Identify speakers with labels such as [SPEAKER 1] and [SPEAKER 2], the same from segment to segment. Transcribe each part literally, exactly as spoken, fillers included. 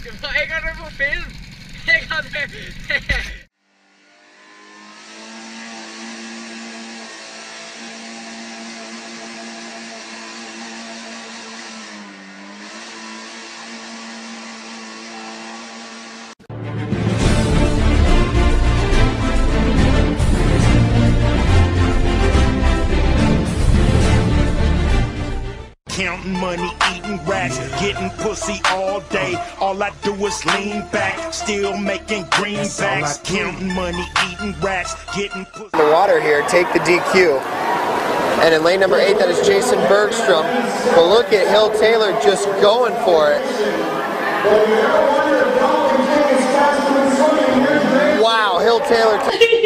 [SPEAKER 1] एक हाथ में फिल्म एक हाथ में
[SPEAKER 2] Counting money, eating racks, getting pussy all day. All I do is lean back, still making greenbacks. Counting money, eating racks, getting pussy.
[SPEAKER 3] The water here, take the D Q. And in lane number eight, that is Jason Bergstrom. But look at Hill Taylor just going for it. Wow, Hill Taylor.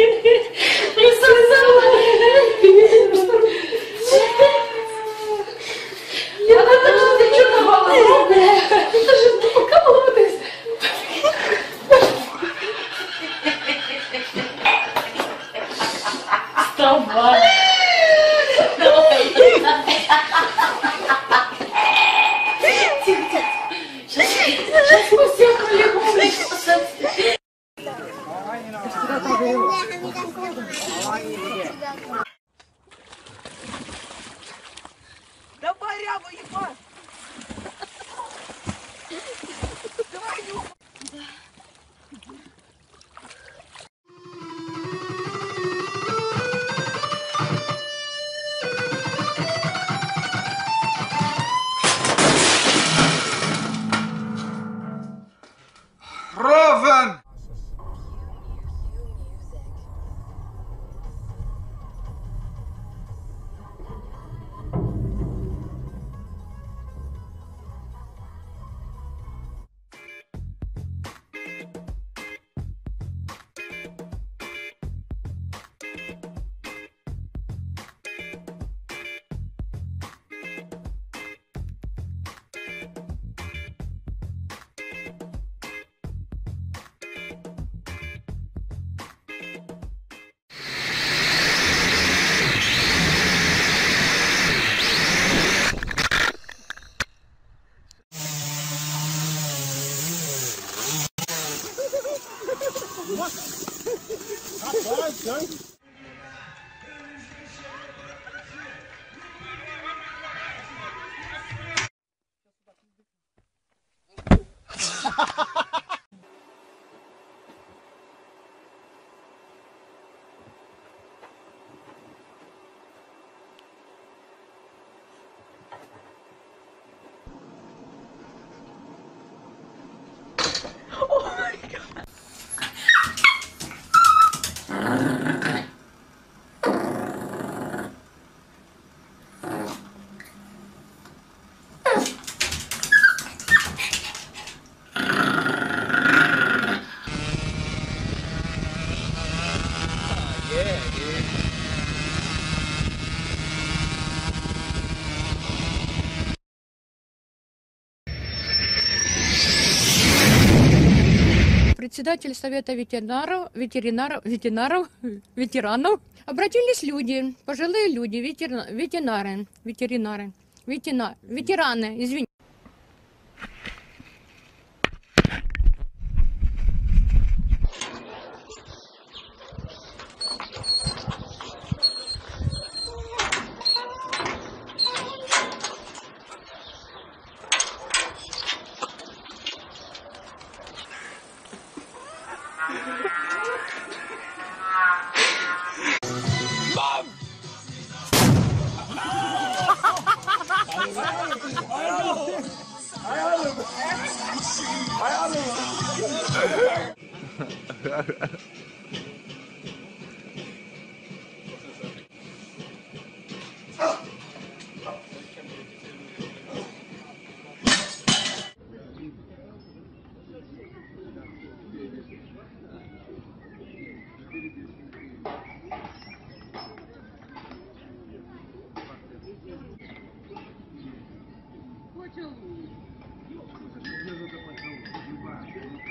[SPEAKER 4] Давай, рябу, ебать! Давай, ю...
[SPEAKER 5] Ровен!
[SPEAKER 6] Председатель Совета ветеринаров, ветеринаров, ветеринаров, ветеранов. Обратились люди, пожилые люди, ветеринары, ветеринары, ветеринары, ветеринары, ветераны, извините.
[SPEAKER 4] Поцелуй.